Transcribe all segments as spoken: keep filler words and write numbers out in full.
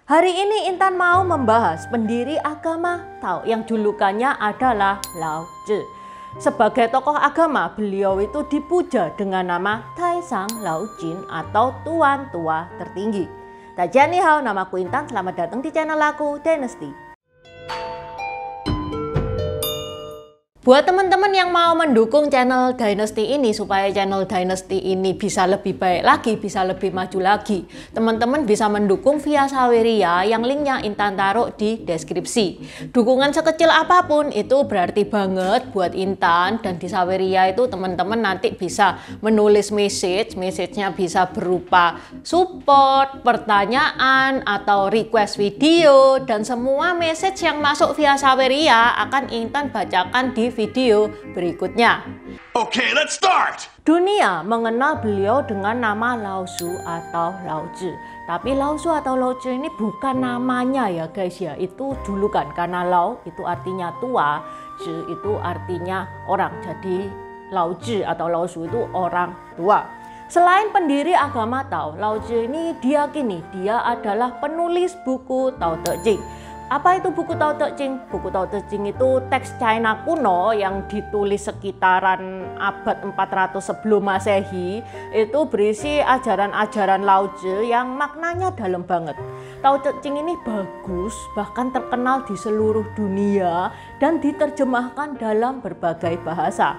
Hari ini Intan mau membahas pendiri agama Tao yang julukannya adalah Lao Tzu. Sebagai tokoh agama, beliau itu dipuja dengan nama Taisang Lao Jin atau Tuan Tua Tertinggi. Tajian ni hao, namaku Intan, selamat datang di channel aku Dynasty. Buat teman-teman yang mau mendukung channel Dynasty ini supaya channel Dynasty ini bisa lebih baik lagi, bisa lebih maju lagi, teman-teman bisa mendukung via Saweria yang linknya Intan taruh di deskripsi. Dukungan sekecil apapun itu berarti banget buat Intan, dan di Saweria itu teman-teman nanti bisa menulis message, message-nya bisa berupa support, pertanyaan, atau request video, dan semua message yang masuk via Saweria akan Intan bacakan di video berikutnya. Oke, okay, let's start. Dunia mengenal beliau dengan nama Lao Tzu atau Lao Tzu. Tapi Lao Tzu atau Lao Tzu ini bukan namanya ya guys ya, itu julukan. Karena Lao itu artinya tua, Tzu itu artinya orang. Jadi Lao Tzu atau Lao Tzu itu orang tua. Selain pendiri agama Tao, Lao Tzu ini diyakini dia adalah penulis buku Tao Te Ching. Apa itu buku Tao Te Ching? Buku Tao Te Ching itu teks China kuno yang ditulis sekitaran abad empat ratus sebelum Masehi. Itu berisi ajaran-ajaran Lao Tzu yang maknanya dalam banget. Tao Te Ching ini bagus, bahkan terkenal di seluruh dunia dan diterjemahkan dalam berbagai bahasa.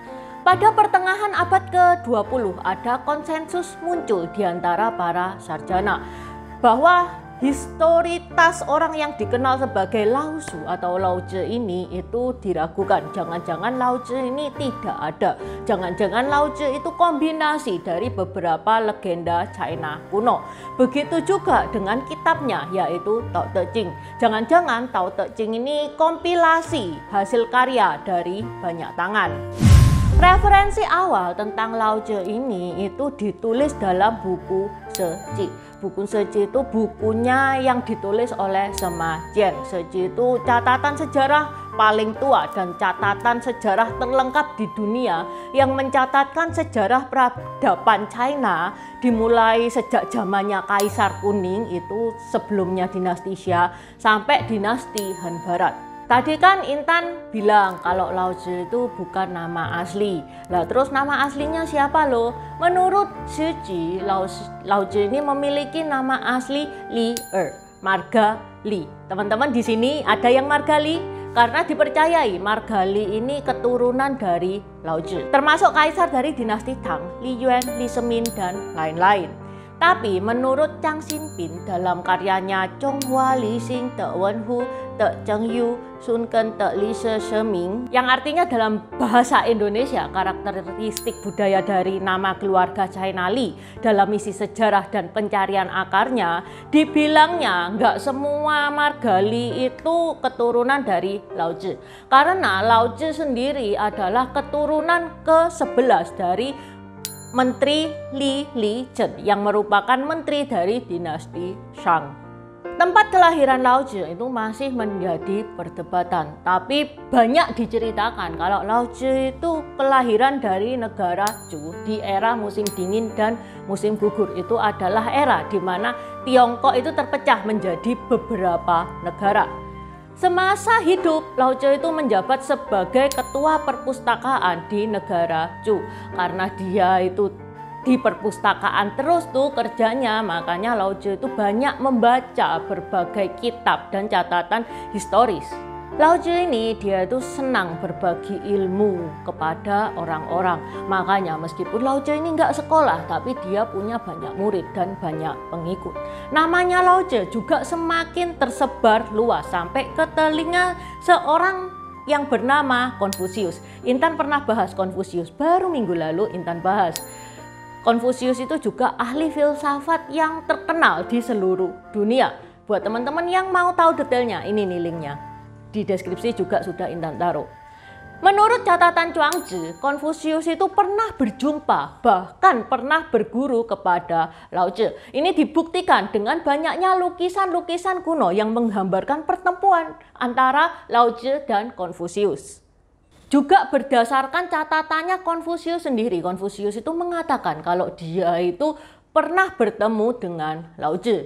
Pada pertengahan abad ke dua puluh ada konsensus muncul di antara para sarjana bahwa historitas orang yang dikenal sebagai Lao Tzu atau Lao Tzu ini itu diragukan. Jangan-jangan Lao Tzu ini tidak ada. Jangan-jangan Lao Tzu itu kombinasi dari beberapa legenda China kuno. Begitu juga dengan kitabnya yaitu Tao Te Ching. Jangan-jangan Tao Te Ching ini kompilasi hasil karya dari banyak tangan. Referensi awal tentang Lao Tzu ini itu ditulis dalam buku Shiji. Buku Shiji itu bukunya yang ditulis oleh Sima Jian. Shiji itu catatan sejarah paling tua dan catatan sejarah terlengkap di dunia yang mencatatkan sejarah peradaban China dimulai sejak zamannya Kaisar Kuning, itu sebelumnya dinasti Xia sampai dinasti Han Barat. Tadi kan Intan bilang kalau Lao Tzu itu bukan nama asli. Lah terus nama aslinya siapa loh? Menurut Shiji, Lao, Lao Tzu ini memiliki nama asli Li Er, Marga Li. Teman-teman di sini ada yang Marga Li? Karena dipercayai Marga Li ini keturunan dari Lao Tzu. Termasuk kaisar dari dinasti Tang, Li Yuan, Li Semin, dan lain-lain. Tapi menurut Chang Xinping dalam karyanya Chonghua Li Xing Te Wen Hu Te Cheng Yu Sun Ken Te Li Se Sheming, yang artinya dalam bahasa Indonesia karakteristik budaya dari nama keluarga China Li dalam misi sejarah dan pencarian akarnya, dibilangnya nggak semua marga Li itu keturunan dari Lao Tzu. Karena Lao Tzu sendiri adalah keturunan ke sebelas dari Menteri Li Lichen yang merupakan menteri dari dinasti Shang. Tempat kelahiran Lao Tzu itu masih menjadi perdebatan, tapi banyak diceritakan kalau Lao Tzu itu kelahiran dari negara Chu di era musim dingin dan musim gugur. Itu adalah era di mana Tiongkok itu terpecah menjadi beberapa negara. Semasa hidup, Lao Tzu itu menjabat sebagai ketua perpustakaan di negara Chu. Karena dia itu di perpustakaan terus tuh kerjanya, makanya Lao Tzu itu banyak membaca berbagai kitab dan catatan historis. Lao Tzu ini dia itu senang berbagi ilmu kepada orang-orang. Makanya meskipun Lao Tzu ini nggak sekolah, tapi dia punya banyak murid dan banyak pengikut. Namanya Lao Tzu juga semakin tersebar luas sampai ke telinga seorang yang bernama Konfusius. Intan pernah bahas Konfusius, baru minggu lalu Intan bahas. Konfusius itu juga ahli filsafat yang terkenal di seluruh dunia. Buat teman-teman yang mau tahu detailnya, ini nih linknya. Di deskripsi juga sudah Intan taruh. Menurut catatan Chuangzi, Konfusius itu pernah berjumpa, bahkan pernah berguru kepada Lao Tzu. Ini dibuktikan dengan banyaknya lukisan-lukisan kuno yang menggambarkan pertemuan antara Lao Tzu dan Konfusius. Juga berdasarkan catatannya Konfusius sendiri, Konfusius itu mengatakan kalau dia itu pernah bertemu dengan Lao Tzu.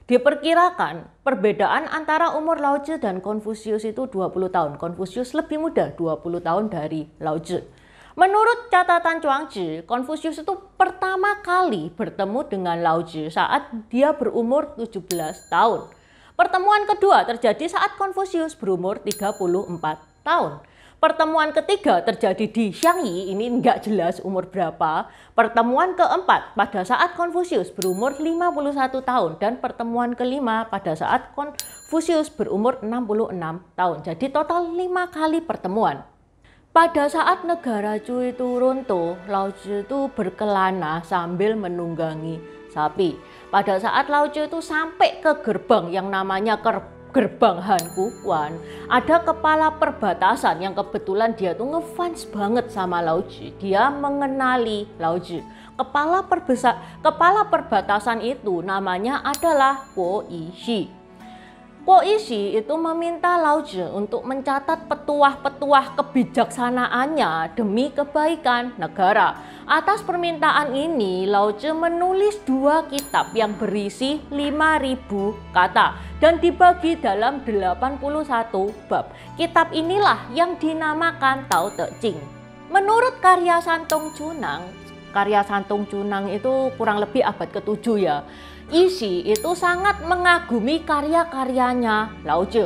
Diperkirakan perbedaan antara umur Laozi dan Konfusius itu dua puluh tahun. Konfusius lebih muda dua puluh tahun dari Laozi. Menurut catatan Chuangzi, Konfusius itu pertama kali bertemu dengan Laozi saat dia berumur tujuh belas tahun. Pertemuan kedua terjadi saat Konfusius berumur tiga puluh empat tahun. Pertemuan ketiga terjadi di Xiangyi, ini nggak jelas umur berapa. Pertemuan keempat pada saat Konfusius berumur lima puluh satu tahun. Dan pertemuan kelima pada saat Konfusius berumur enam puluh enam tahun. Jadi total lima kali pertemuan. Pada saat negara Chu itu runtuh, Laozi itu berkelana sambil menunggangi sapi. Pada saat Laozi itu sampai ke gerbang yang namanya gerbang Han Kuan, ada kepala perbatasan yang kebetulan dia tuh ngefans banget sama Laozi. Dia mengenali Laozi. Kepala perbesa kepala perbatasan itu namanya adalah Guo Yixi. Guo Yixi itu meminta Laozi untuk mencatat petuah-petuah kebijaksanaannya demi kebaikan negara. Atas permintaan ini, Laozi menulis dua kitab yang berisi lima ribu kata dan dibagi dalam delapan puluh satu bab. Kitab inilah yang dinamakan Tao Te Ching. Menurut karya Santong Cunang, karya Santong Cunang itu kurang lebih abad ketujuh ya. Yixi itu sangat mengagumi karya-karyanya Laozi.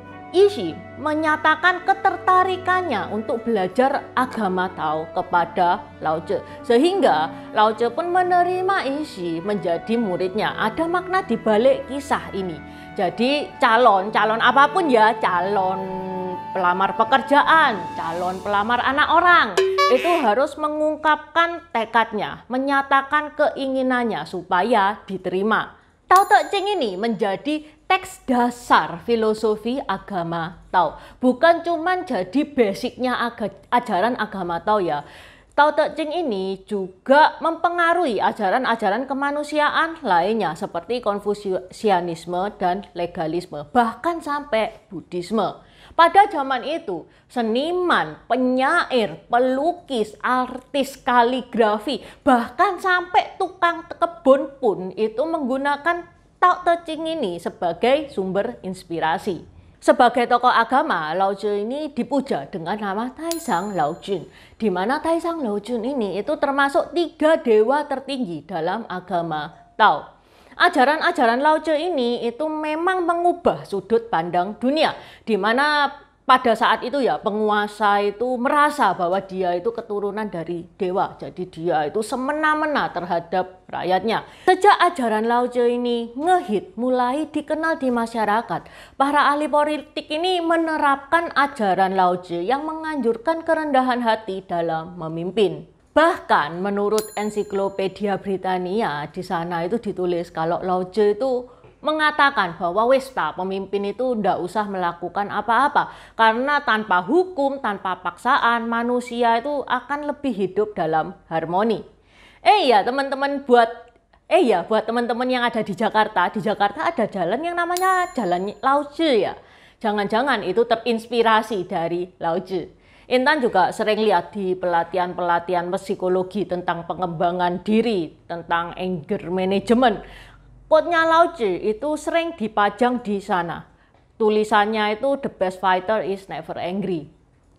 Yixi menyatakan ketertarikannya untuk belajar agama Tao kepada Laozi. Sehingga Laozi pun menerima Yixi menjadi muridnya. Ada makna di balik kisah ini. Jadi calon, calon apapun ya, calon pelamar pekerjaan, calon pelamar anak orang, itu harus mengungkapkan tekadnya, menyatakan keinginannya supaya diterima. Tao Te Ching ini menjadi teks dasar filosofi agama Tao. Bukan cuma jadi basicnya aga, ajaran agama Tao ya. Tao Te Ching ini juga mempengaruhi ajaran-ajaran kemanusiaan lainnya seperti Konfusianisme dan legalisme, bahkan sampai Buddhisme. Pada zaman itu, seniman, penyair, pelukis, artis kaligrafi, bahkan sampai tukang kebun pun itu menggunakan Tao Te Ching ini sebagai sumber inspirasi. Sebagai tokoh agama, Laozi ini dipuja dengan nama Taizang Laojun, di mana Taizang Laojun ini itu termasuk tiga dewa tertinggi dalam agama Tao. Ajaran-ajaran Laozi ini itu memang mengubah sudut pandang dunia, di mana pada saat itu ya penguasa itu merasa bahwa dia itu keturunan dari dewa, jadi dia itu semena-mena terhadap rakyatnya. Sejak ajaran Laozi ini ngehit, mulai dikenal di masyarakat, para ahli politik ini menerapkan ajaran Laozi yang menganjurkan kerendahan hati dalam memimpin. Bahkan menurut Ensiklopedia Britania, di sana itu ditulis kalau Laozi itu mengatakan bahwa westa pemimpin itu tidak usah melakukan apa-apa karena tanpa hukum, tanpa paksaan, manusia itu akan lebih hidup dalam harmoni. Eh ya teman-teman buat eh ya buat teman-teman yang ada di Jakarta, di Jakarta ada jalan yang namanya Jalan Laozi ya. Jangan-jangan itu terinspirasi dari Laozi. Intan juga sering lihat di pelatihan-pelatihan psikologi tentang pengembangan diri, tentang anger management. Quote-nya Laozi itu sering dipajang di sana. Tulisannya itu the best fighter is never angry.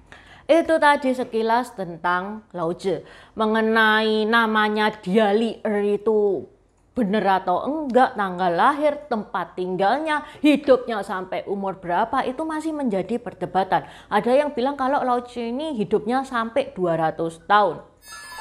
Itu tadi sekilas tentang Laozi. Mengenai namanya Dia Li Er itu benar atau enggak, tanggal lahir, tempat tinggalnya, hidupnya sampai umur berapa itu masih menjadi perdebatan. Ada yang bilang kalau Laozi ini hidupnya sampai dua ratus tahun.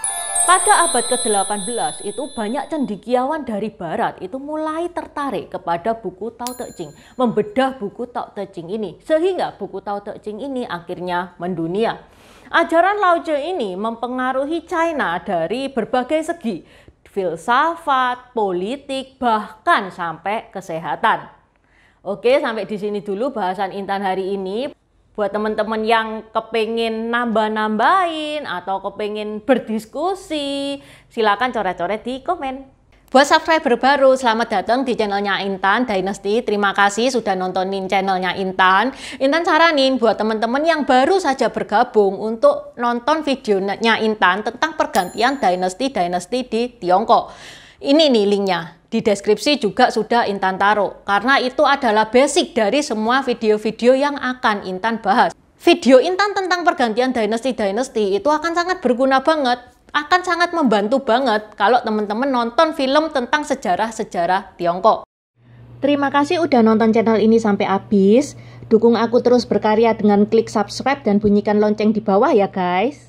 Pada abad ke delapan belas itu banyak cendekiawan dari barat itu mulai tertarik kepada buku Tao Te Ching, membedah buku Tao Te Ching ini, sehingga buku Tao Te Ching ini akhirnya mendunia. Ajaran Laozi ini mempengaruhi China dari berbagai segi, filsafat, politik, bahkan sampai kesehatan. Oke, sampai di sini dulu bahasan Intan hari ini. Buat teman-teman yang kepengen nambah-nambahin atau kepengen berdiskusi, silakan coret-coret di komen. Buat subscriber baru, selamat datang di channelnya Intan Dynasty. Terima kasih sudah nontonin channelnya Intan. Intan saranin buat teman-teman yang baru saja bergabung untuk nonton videonya Intan tentang pergantian Dynasty-Dynasty di Tiongkok. Ini nih linknya, di deskripsi juga sudah Intan taruh, karena itu adalah basic dari semua video-video yang akan Intan bahas. Video Intan tentang pergantian dinasti-dinasti itu akan sangat berguna banget, akan sangat membantu banget kalau teman-teman nonton film tentang sejarah-sejarah Tiongkok. Terima kasih udah nonton channel ini sampai habis. Dukung aku terus berkarya dengan klik subscribe dan bunyikan lonceng di bawah ya guys.